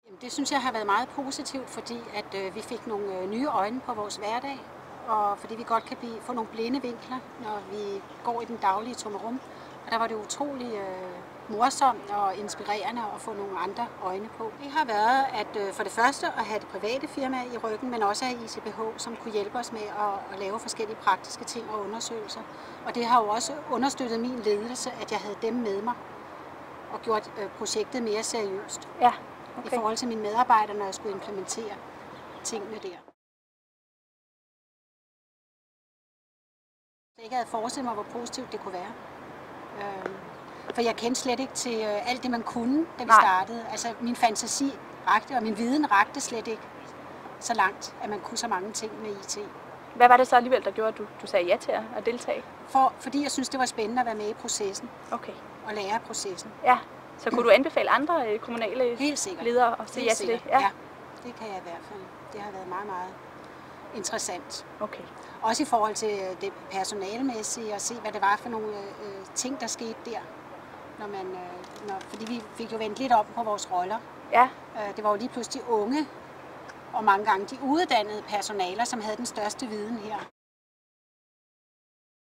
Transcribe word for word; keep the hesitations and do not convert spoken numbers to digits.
Det synes jeg har været meget positivt, fordi at øh, vi fik nogle øh, nye øjne på vores hverdag, og fordi vi godt kan blive, få nogle blinde vinkler, når vi går i den daglige tommerum. Og der var det utrolig øh, morsomt og inspirerende at få nogle andre øjne på. Det har været at øh, for det første at have det private firma i ryggen, men også have I C B H, som kunne hjælpe os med at, at lave forskellige praktiske ting og undersøgelser. Og det har jo også understøttet min ledelse, at jeg havde dem med mig og gjort øh, projektet mere seriøst. Ja. Okay. I forhold til mine medarbejdere, når jeg skulle implementere tingene der. Jeg ikke havde forestillet mig, hvor positivt det kunne være. For jeg kendte slet ikke til alt det, man kunne, da vi Nej. startede. Altså min fantasi rakte, og min viden rakte slet ikke så langt, at man kunne så mange ting med I T. Hvad var det så alligevel, der gjorde, at du, du sagde ja til at deltage? For, fordi jeg synes, det var spændende at være med i processen. Okay. Og lære af processen. Ja. Så kunne du anbefale andre kommunale Helt sikkert. ledere at sige ja til det? Ja. ja, det kan jeg i hvert fald. Det har været meget, meget interessant. Okay. Også i forhold til det personalemæssige, og se, hvad det var for nogle øh, ting, der skete der. Når man, øh, når, fordi vi fik jo vendt lidt op på vores roller. Ja. Øh, det var jo lige pludselig unge, og mange gange de uddannede personaler, som havde den største viden her.